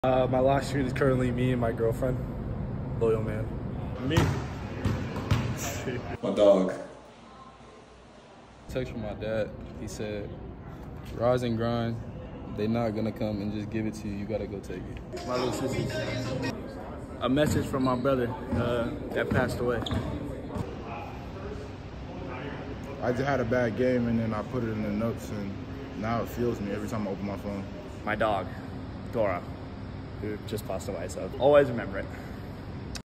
My lock screen is currently me and my girlfriend. Loyal man. Me. My dog. Text from my dad. He said, rise and grind. They not gonna come and just give it to you. You gotta go take it. My little sister. A message from my brother that passed away. I just had a bad game and then I put it in the notes and now it fuels me every time I open my phone. My dog, Dora, who just passed away, so always remember it.